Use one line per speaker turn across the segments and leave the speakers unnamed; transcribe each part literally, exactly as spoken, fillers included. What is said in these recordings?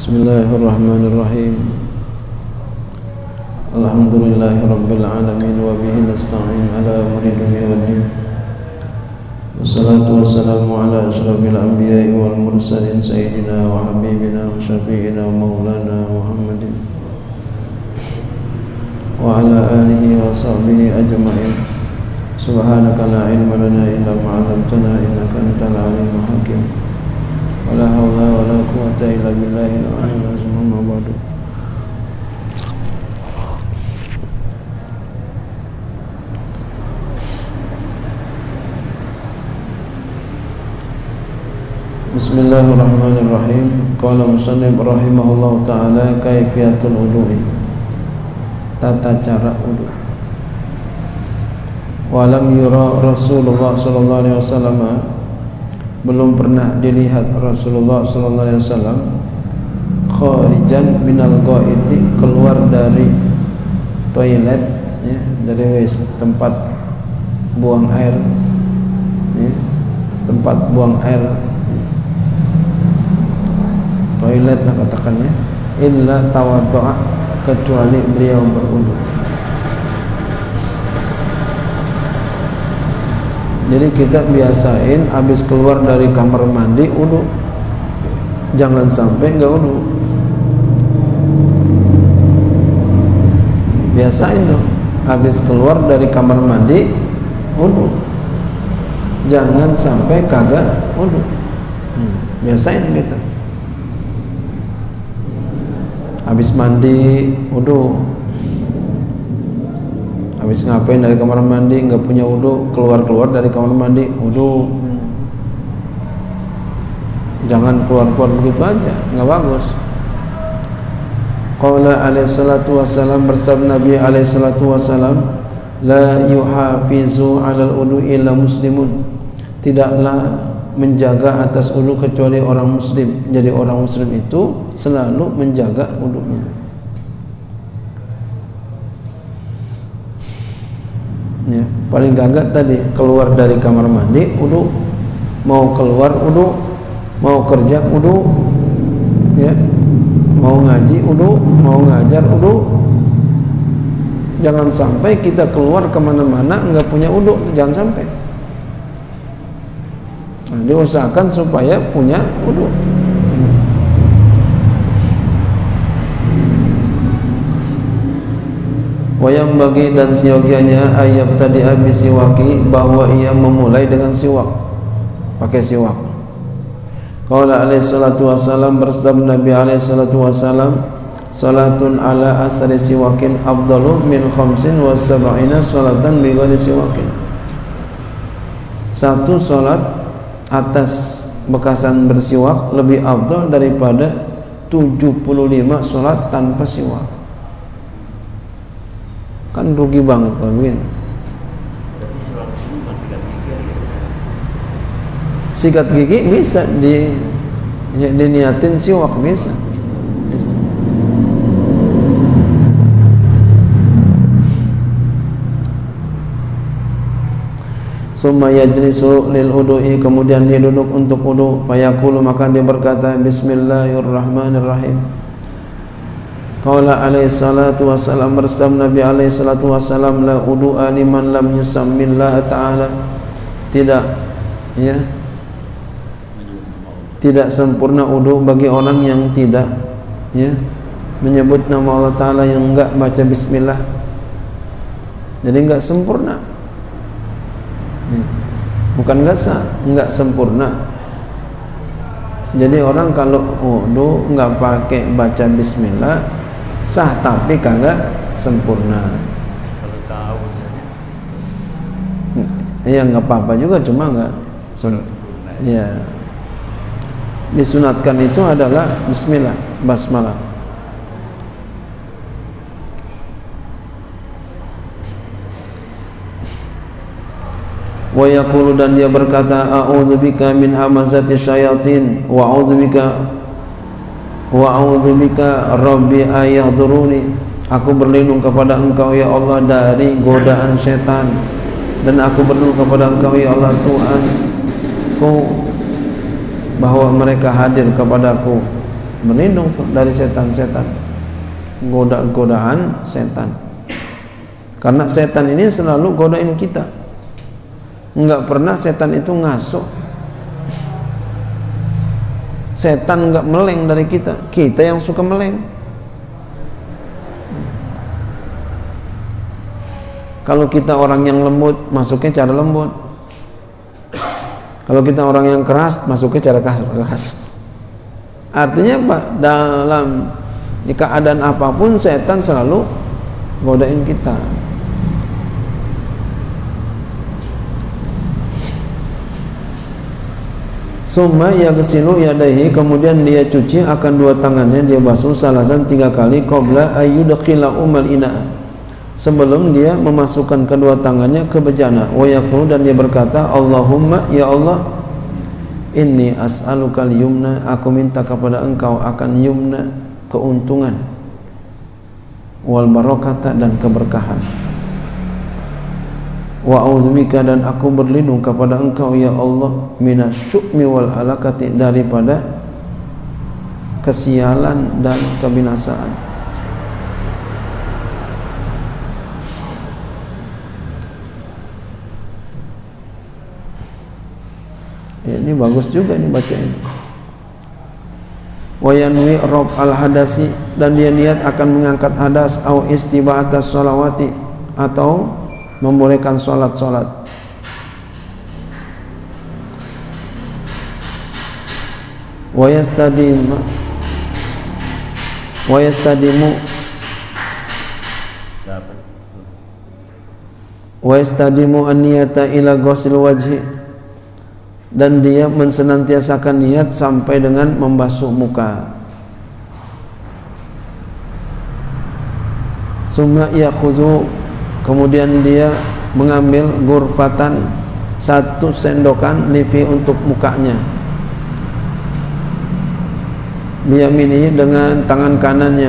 Bismillahirrahmanirrahim. Alhamdulillahirabbil alamin wa bihi nasta'in ala umuri dunya waddin. Wassalatu wassalamu ala asyrafil anbiya'i wal mursalin sayyidina wa habibina wa syafi'ina wa maulana Muhammadin wa ala alihi wa sahbihi ajma'in. Subhanaka la ilma lana illa ma 'allamtana innaka antal alimul hakim. Wala haula wala quwwata illa billahil aliyyil azim. Amma ba'du. Bismillahirrahmanirrahim. Qala musannif rahimahullahu ta'ala kaifiyatul wudu'i, tata cara wudu. Walam yura Rasulullah sallallahu alaihi wasallam, belum pernah dilihat Rasulullah sallallahu alaihi wasallam kharijan minal ghaiti, keluar dari toilet, ya, dari wis tempat buang air, ya, tempat buang air, toilet lah katakannya, illa tawaddu'a, kecuali beliau berwudu. Jadi kita biasain habis keluar dari kamar mandi wudu, jangan sampai enggak wudu. Biasain tuh, habis keluar dari kamar mandi wudu, jangan sampai kagak wudu. Hmm. Biasain gitu. Habis mandi wudu, habis ngapain dari kamar mandi nggak punya wudu, keluar-keluar dari kamar mandi wudu. Jangan keluar-keluar begitu aja, nggak bagus. Qala alaihi salatu wassalam, bersabda Nabi alaihi salatu wassalam, la yuhafizu 'alal wudu illa muslimun, tidaklah menjaga atas wudu kecuali orang muslim. Jadi orang muslim itu selalu menjaga wudunya. Ya, paling gagak tadi keluar dari kamar mandi wudu, mau keluar wudu, mau kerja wudu, ya, mau ngaji wudu, mau ngajar wudu. Jangan sampai kita keluar kemana-mana nggak punya wudu, jangan sampai. Nah, diusahakan supaya punya wudu. Wayam bagi dan siogianya ayat tadi habis siwaki, bahwa ia memulai dengan siwak, pakai siwak. Qala alaihi salatu wassalam, bersabda Nabi alaihi salatu wassalam, salatun ala asari siwakin afdalu min khamsin wa sab'ina salatan bi ghairi siwakin. Satu salat atas bekasan bersiwak lebih afdal daripada tujuh puluh lima salat tanpa siwak. Kan rugi banget kalau begini. Sikat gigi bisa di ya, diniatin siwak bisa. Bisa. Summa yajlisu lil wudu'i, kemudian dia duduk untuk wudu. Fayaqulu, maka dia berkata, bismillahirrahmanirrahim. Qala alaihi salatu wassalam, bersabda Nabi alaihi salatu wassalam, la wudu'a liman lam yusammillah ta'ala, tidak, ya, tidak sempurna wudu bagi orang yang tidak, ya, menyebut nama Allah Ta'ala, yang enggak baca bismillah. Jadi enggak sempurna, bukan enggak sah, enggak sempurna. Jadi orang kalau wudu enggak pakai baca bismillah sah, tapi kagak sempurna.
Kalau tahu saja,
ya nggak apa-apa juga, cuma nggak sempurna. Ya, disunatkan itu adalah bismillah, basmalah. Wa yaqulu, dan dia berkata, a'udzubika min hamazati syayatin wa a'udzubika wa a'udzubika rabbi ayahduruni, aku berlindung kepada engkau ya Allah dari godaan setan, dan aku berlindung kepada engkau ya Allah Tuhanku bahwa mereka hadir kepadaku, berlindung tuh dari setan-setan, goda-godaan setan. Karena setan ini selalu godain kita. Enggak pernah setan itu ngasuh. Setan enggak meleng dari kita, kita yang suka meleng. Kalau kita orang yang lembut, masuknya cara lembut. Kalau kita orang yang keras, masuknya cara keras. Artinya apa? Dalam keadaan apapun setan selalu godain kita. Summa yaghsilu yadayhi, kemudian dia cuci akan dua tangannya, dia basuh salasan tiga kali qabla ayyudkhila umal ina, sebelum dia memasukkan kedua tangannya ke bejana. Wa yaqulu, dan dia berkata, Allahumma, ya Allah, inni as'alukal yumna, aku minta kepada engkau akan yumna, keuntungan, wal barakata, dan keberkahan. Wa auzubika, dan aku berlindung kepada engkau ya Allah, minasyu'mi wal halakati, daripada kesialan dan kebinasaan. Ya, ini bagus juga nih baca ini. Wa yanwi rob al hadasi, dan dia niat akan mengangkat hadas, au istiba'atas sholawati, atau membolehkan sholat-sholat. Wa yastadimu wa yastadimu wa yastadimu an-niyata ila ghusl wajhi, dan dia mensenantiasakan niat sampai dengan membasuh muka. Summa yakhudhu, kemudian dia mengambil gurfatan, satu sendokan, lifi, untuk mukanya, biyaminihi, dengan tangan kanannya,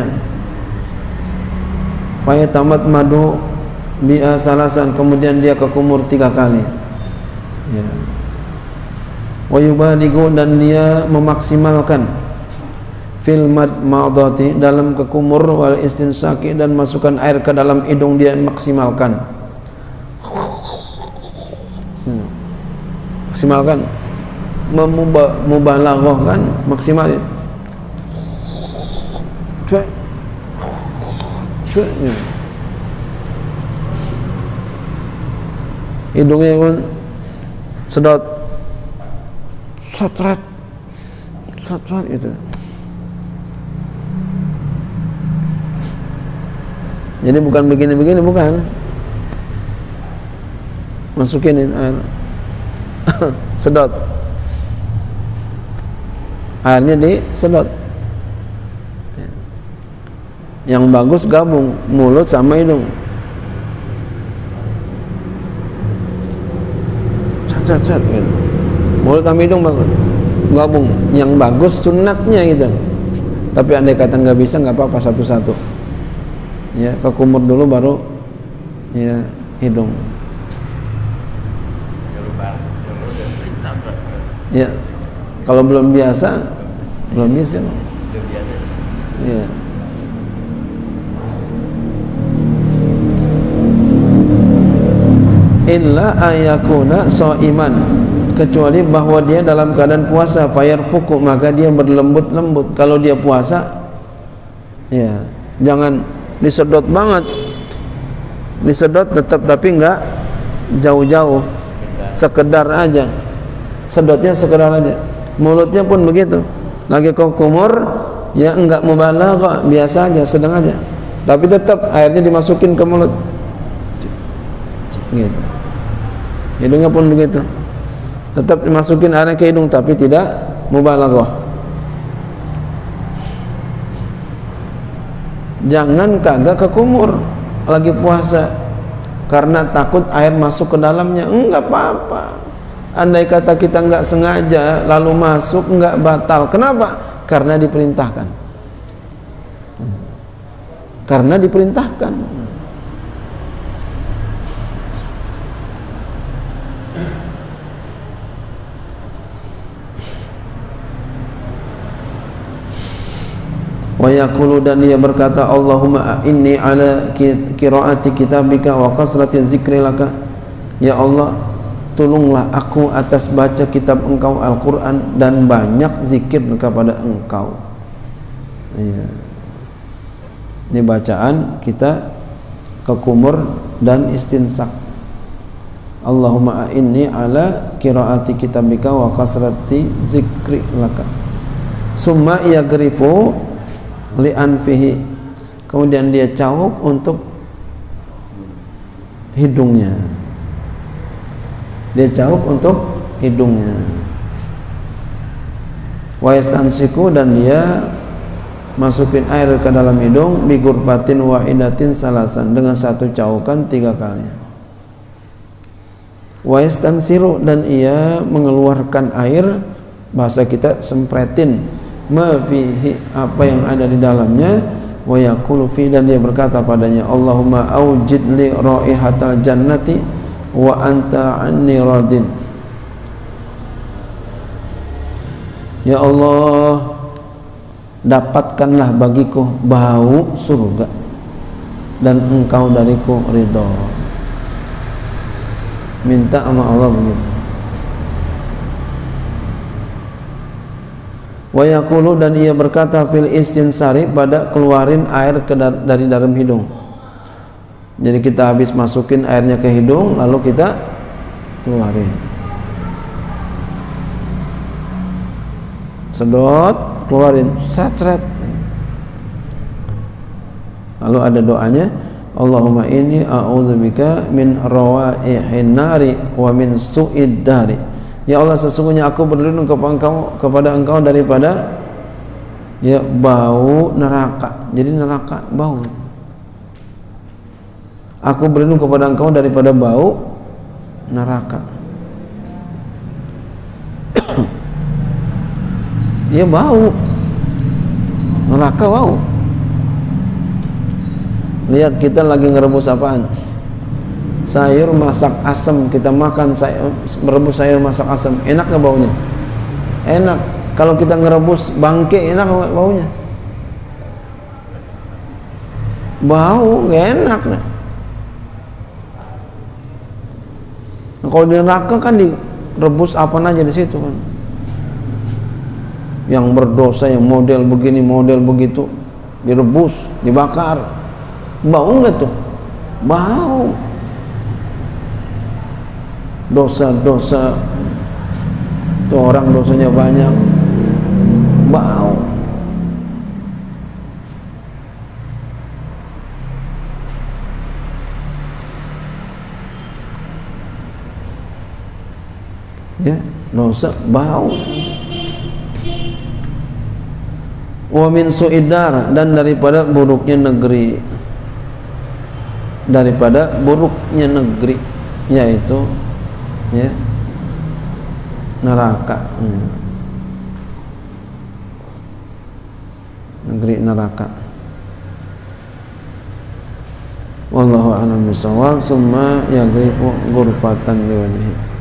faya tamat madu bi'a salasan, kemudian dia kekumur tiga kali, ya. Wa yubaligu, dan dia memaksimalkan, fil madmadati, dalam kekumur, wal istinsaki, dan masukkan air ke dalam hidung dia maksimalkan. Hmm. Maksimalkan, memubalaghahkan, maksimalin. Cuek, cuek. Hidungnya pun sedot, sotret, sotret itu. Jadi bukan begini-begini, bukan. Masukin air, sedot, airnya disedot. Yang bagus gabung mulut sama hidung. Cat-cat gitu. Mulut sama hidung bagus, gabung. Yang bagus sunatnya gitu. Tapi andai kata nggak bisa, nggak apa-apa, satu-satu. Ya, kekumur dulu baru ya hidung. Ya, kalau belum biasa, belum bisa. Ya. Illa ayakuna so'iman, kecuali bahwa dia dalam keadaan puasa, fayarfuku, maka dia berlembut-lembut. Kalau dia puasa, ya jangan disedot banget, disedot tetap, tapi enggak jauh-jauh, sekedar aja, sedotnya sekedar aja. Mulutnya pun begitu, lagi kau kumur, ya enggak mubalaghah, biasa aja, sedang aja, tapi tetap airnya dimasukin ke mulut, gitu. Hidungnya pun begitu, tetap dimasukin airnya ke hidung, tapi tidak mubalaghah. Jangan kagak kekumur lagi puasa karena takut air masuk ke dalamnya. Enggak apa-apa. Andai kata kita enggak sengaja lalu masuk, enggak batal. Kenapa? Karena diperintahkan. Karena diperintahkan. Wa yaqulu, dan dia berkata, Allahumma inni ala qiraati kitabika wa kasrati zikri laka. Ya Allah, tolonglah aku atas baca kitab Engkau Al-Quran dan banyak zikir kepada Engkau. Ya. Ini bacaan kita ke kumur dan istinsak. Allahumma inni ala qiraati kitabika wa kasrati zikri laka. Summa yagrifu li anfihi, kemudian dia caup untuk hidungnya, dia caup untuk hidungnya. Wa yastansiku, dan dia masukin air ke dalam hidung bi ghurfatin wahidatin salasan, dengan satu caukan tiga kali. Wa yastansiru, dan ia mengeluarkan air, bahasa kita sempretin, ma fihi, apa yang ada di dalamnya. Wa yaqulu fi, dan dia berkata padanya, Allahumma aujid li raihatal jannati wa anta anni radin. Ya Allah, dapatkanlah bagiku bau surga dan Engkau dariku ridha. Minta sama Allah begitu. Wa yaqulu, dan ia berkata fil istinsari, pada keluarin air ke dari dalam hidung. Jadi kita habis masukin airnya ke hidung, lalu kita keluarin, sedot, keluarin, seret-seret. Lalu ada doanya, Allahumma inni a'udzubika min rawaihin nari wa min su'id dari. Ya Allah, sesungguhnya aku berlindung kepada Engkau, kepada Engkau daripada ya bau neraka. Jadi neraka bau. Aku berlindung kepada Engkau daripada bau neraka. Ya bau neraka, bau. Lihat kita lagi ngerebus apaan? Sayur masak asam, kita makan sayur, merebus sayur masak asam, enak nggak baunya? Enak. Kalau kita ngerebus bangke, enak nggak baunya? Bau, nggak enak. Nah. Nah, kalau di neraka kan direbus apa aja di situ kan. Yang berdosa, yang model begini, model begitu, direbus, dibakar. Bau nggak tuh? Bau. Dosa-dosa tuh, orang dosanya banyak, bau. Ya, dosa bau. Wa min su'idar, dan daripada buruknya negeri, daripada buruknya negeri, yaitu ya neraka, hmm. negeri neraka. Wallahu a'lam bishawab. Summa yagrifu ghurfatan liwajhi.